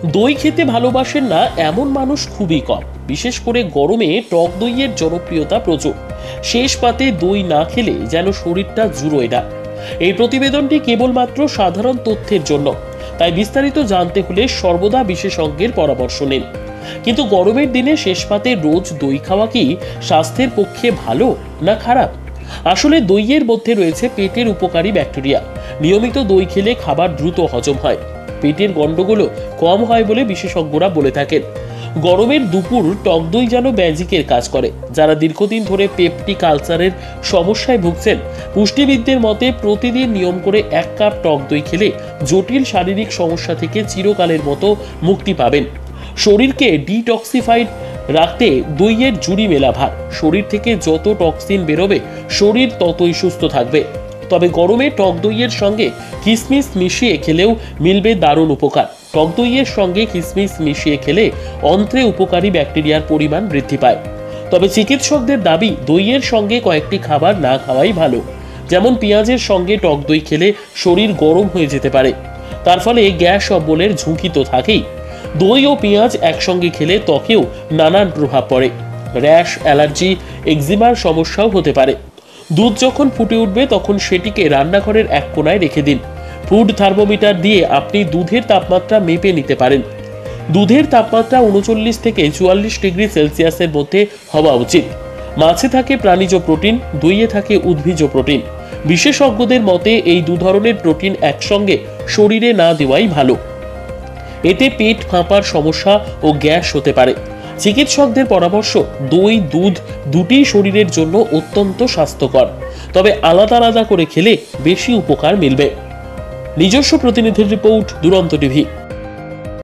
দই খেতে ভালোবাসেন না এমন মানুষ খুবই কম। বিশেষ করে গরমে টক দইয়ের জনপ্রিয়তা প্রচুর। শেষ পাতে দই না খেলে যেন শরীরটা জুড়োয় না। এই প্রতিবেদনটি কেবলমাত্র সাধারণ তথ্যের জন্য, তাই বিস্তারিত জানতে হলে সর্বদা বিশেষজ্ঞের পরামর্শ নিন। কিন্তু গরমের দিনে শেষ পাতে রোজ দই খাওয়া কি স্বাস্থ্যের পক্ষে ভালো না খারাপ? আসলে দইয়ের মধ্যে রয়েছে পেটের উপকারী ব্যাকটেরিয়া। নিয়মিত দই খেলে খাবার দ্রুত হজম হয়, পেটের গন্ডগোলও কম হয় বলে বিশেষজ্ঞরা বলে থাকেন। গরমের দুপুর টক দই যেন ম্যাজিকের কাজ করে। যারা দীর্ঘদিন ধরে পেপটিক আলসারের সমস্যায় ভুগছেন, পুষ্টিবিদদের মতে প্রতিদিন নিয়ম করে 1 কাপ টক দই খেলে জটিল শারীরিক সমস্যা থেকে চিরকালের মতো মুক্তি পাবেন। শরীরকে ডিটক্সিফাইড রাখতে দইয়ের জুড়ি মেলা ভার। শরীর থেকে যত টক্সিন বেরোবে, শরীর ততই সুস্থ থাকবে। তবে গরমে টক দইয়ের সঙ্গে কিশমিশ মিশিয়ে খেলেও মিলবে দারুণ উপকার। টক দইয়ের সঙ্গে কিশমিশ মিশিয়ে খেলে অন্ত্রে উপকারী ব্যাকটেরিয়ার পরিমাণ বৃদ্ধি পায়। তবে চিকিৎসকদের দাবি, দইয়ের সঙ্গে কয়েকটি খাবার না খাওয়াই ভালো। যেমন পেঁয়াজের সঙ্গে টক দই খেলে শরীর গরম হয়ে যেতে পারে, তার ফলে গ্যাস অম্বলের ঝুঁকি তো থাকেই। দই ও পেঁয়াজ একসঙ্গে খেলে ত্বকেও নানান প্রভাব পড়ে। র্যাশ, অ্যালার্জি, এক্সিমার সমস্যাও হতে পারে। দুধ যখন ফুটে উঠবে তখন সেটিকে রান্নাঘরের এক কোণায় রেখে দিন। ফুড থার্মোমিটার দিয়ে আপনি দুধের তাপমাত্রা মেপে নিতে পারেন। দুধের তাপমাত্রা 39 থেকে 44 ডিগ্রি সেলসিয়াসের মধ্যে হওয়া উচিত। মাছে থাকে প্রাণীজ প্রোটিন, দইয়ে থাকে উদ্ভিজ প্রোটিন। বিশেষজ্ঞদের মতে এই দু ধরনের প্রোটিন একসঙ্গে শরীরে না দেওয়াই ভালো। এতে পেট ফাঁপার সমস্যা ও গ্যাস হতে পারে। চিকিৎসকদের পরামর্শ, দই, দুধ দুটিই শরীরের জন্য অত্যন্ত স্বাস্থ্যকর, তবে আলাদা আলাদা করে খেলে বেশি উপকার মিলবে। নিজস্ব প্রতিনিধির রিপোর্ট, দুরন্ত টিভি।